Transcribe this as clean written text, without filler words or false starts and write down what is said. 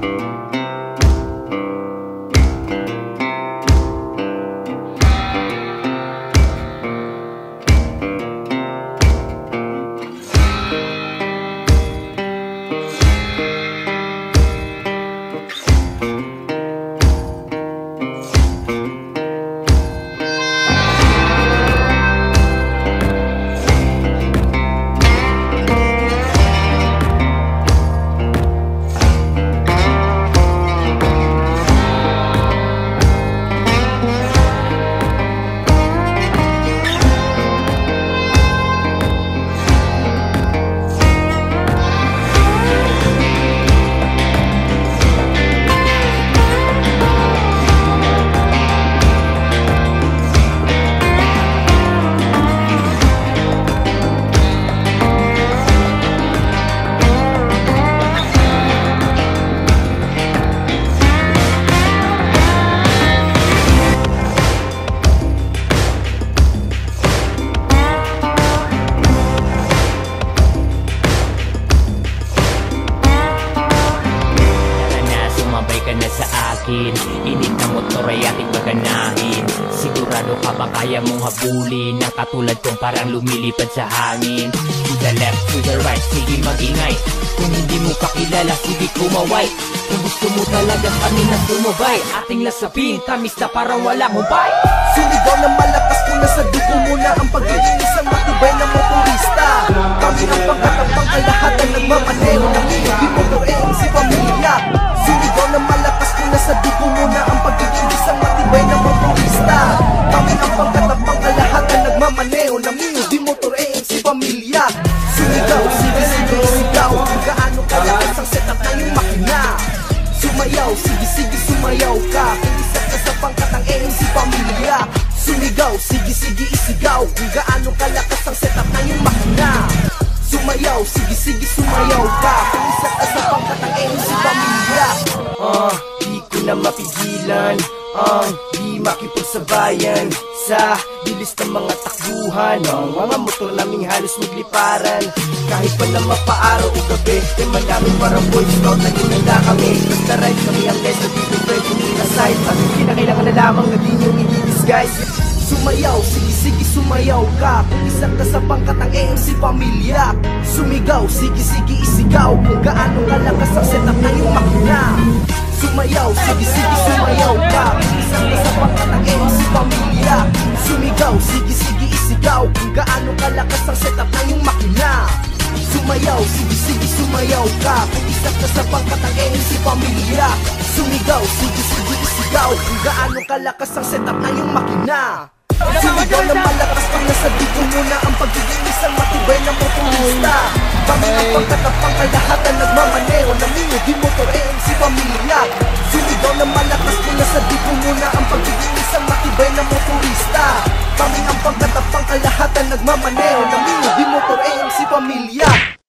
Init na motor ay ating paganahin. Sigurado ka ba kaya mong habulin na katulad kong parang lumilipad sa hangin? To the left, to the right, sige mag-ingay. Kung hindi mo kakilala, sige kumaway. Kung gusto mo talaga kami na sumabay, ating lasapin, tamis na parang walang hubay. Sumigaw na malakas kung nasa dugo mo na ang pagiging isang matibay na motorista. Kami ang pagkatapang kalahatan nagmamanero ng iyong motor AMC pamilya. Sumigaw na malakas kung nasa dugo mo na ang pagiging isang matibay na motorista. Kami ang pagkatapang kalahatan nagmamanero ng iyong motor AMC pamilya. Sumigaw, sige, sige, sigaw kung gaano kalakas ang setup na yung makina. Sumayaw, sige, sige, sumayaw ka kung isa ka sa pangkat ng AMC pamilya. Sumigaw, sige, sige, isigaw kung gaano kalakas ang setup na yung makina. Sumayaw, sige, sige, sumayaw ka kung isa ka sa pangkat ng AMC pamilya. Di ko na mapigilan di makipagsabayan sa bilis ng mga takbuhan ng mga motor naming halos magliparan. Kahit pa na mapaaraw o gabi, tema namin parang boy scout na ginanda kami. Basta ride kami ang leso dito pwede nyo aside. At kinakailangan na lamang na di nyo i-disguise. Sumayaw, sige, sige, sumayaw ka kung isa ka sa pangkat ng AMC pamilya. Sumigaw, sige, sige, isigaw kung gaano kalakas ang setup na yung makina. Sumayaw, sige, sige, sumayaw ka kung isa ka sa pangkat ng AMC pamilya. Sumigaw, sige, sige, isigaw kung gaano kalakas ang setup na yung makina. Sumayaw, sige, sige, sumayaw ka kung isa ka sa pangkat ng AMC pamilya. Sumigaw, sige, sige, isigaw kung gaano kalakas ang setup na yung makina. Sumigaw na malakas pang nasa dito muna ang pagiging isang matibay na motorista. Kami ang pagkatapang kalahatan nagmamanero ng iyong motor AMC pamilya. Sumigaw na malakas pang nasa dito muna ang pagiging isang matibay na motorista. Kami ang pagkatapang kalahatan nagmamanero ng iyong motor AMC pamilya.